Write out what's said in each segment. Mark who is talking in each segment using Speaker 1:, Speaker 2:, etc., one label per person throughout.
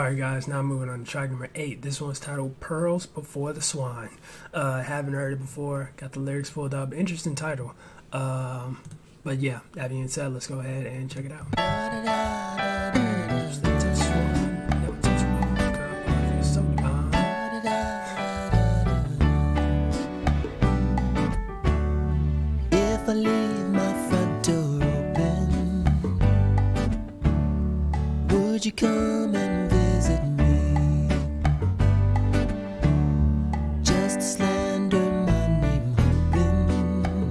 Speaker 1: Alright guys, now moving on to track number 8. This one's titled Pearls Before the Swine. Haven't heard it before, got the lyrics pulled up. Interesting title. But yeah, that being said, let's go ahead and check it out.
Speaker 2: If I leave my front door open, would you come and visit me? Just to slander my name, hoping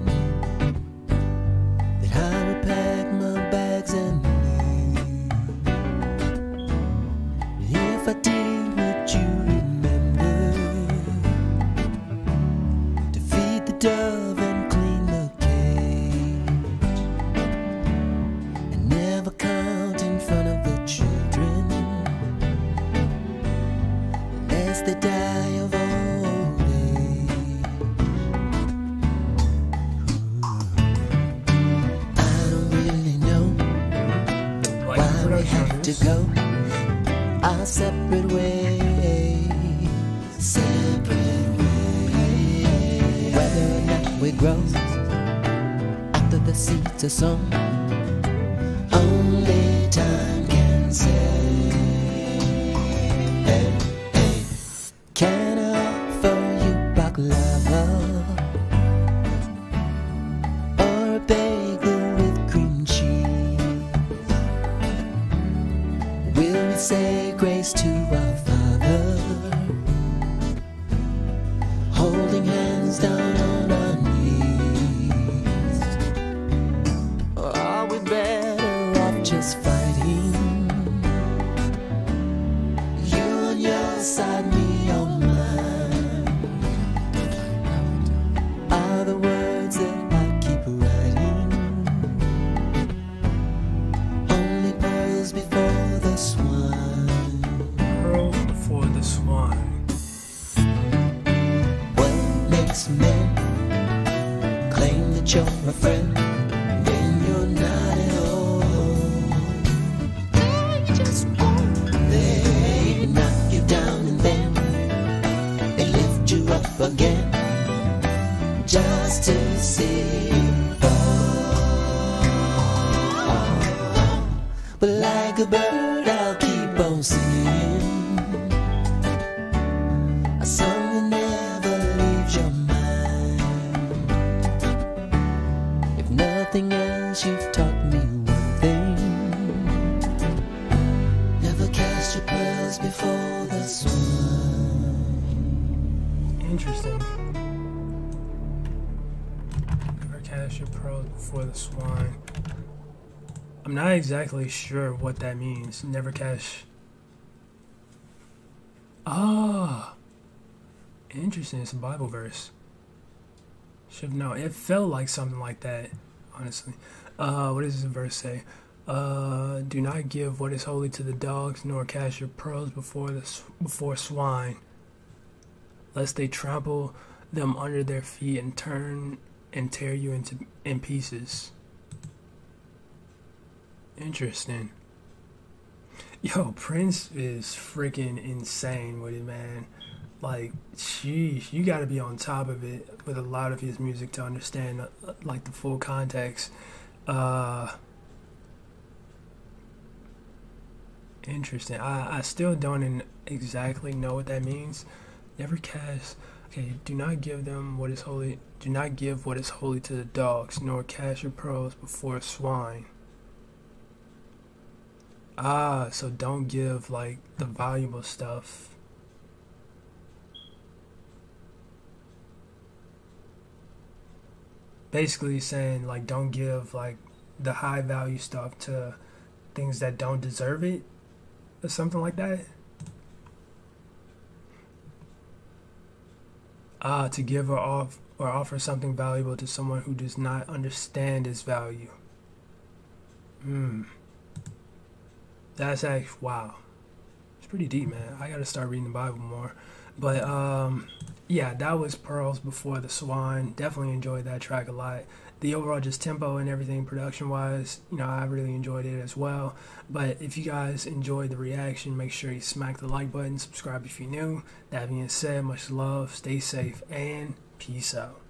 Speaker 2: that I would pack my bags and leave. And if I did, would you remember to feed the dove and clean the cage, and never count in front of the children unless they die of old age? I don't really know why we have to go our separate ways, whether or not we grow after the seeds are sown, only time can say. Hey, hey. Can I offer you baklava or a bagel with cream cheese? Will we say grace to our Father, holding hands down on our knees? Or are we better off just fighting? You on your side, me on mine, are the words that I keep writing. Only pearls before the swine.
Speaker 1: Pearls Before the Swine.
Speaker 2: What makes men claim that you're a friend when you're not at all? They knock you down and then they lift you up again just to see you fall. But like a bird, I'll keep on singing a song that never leaves your mind. If nothing else, you've taught me one thing: never cast your pearls before the swine.
Speaker 1: Interesting. Never cast your pearls before the swine. I'm not exactly sure what that means. Never cash. Ah, interesting. It's a Bible verse. Should know. It felt like something like that, honestly. What does this verse say? Do not give what is holy to the dogs, nor cast your pearls before swine, lest they trample them under their feet and turn and tear you in pieces. Interesting. Yo, Prince is freaking insane with it, man. Like, sheesh, you gotta be on top of it with a lot of his music to understand, like, the full context. Interesting. I still don't exactly know what that means. Never cast. Okay, do not give them what is holy. Do not give what is holy to the dogs, nor cast your pearls before swine. Ah, so don't give, like, the valuable stuff. Basically saying, like, don't give, like, the high value stuff to things that don't deserve it, or something like that. Ah, to give or offer something valuable to someone who does not understand its value. That's actually, wow. It's pretty deep, man. I gotta start reading the Bible more. But yeah, that was Pearls Before the Swan. Definitely enjoyed that track a lot. The overall just tempo and everything production wise, I really enjoyed it as well. But if you guys enjoyed the reaction, make sure you smack the like button, subscribe if you're new. That being said, much love, stay safe, and peace out.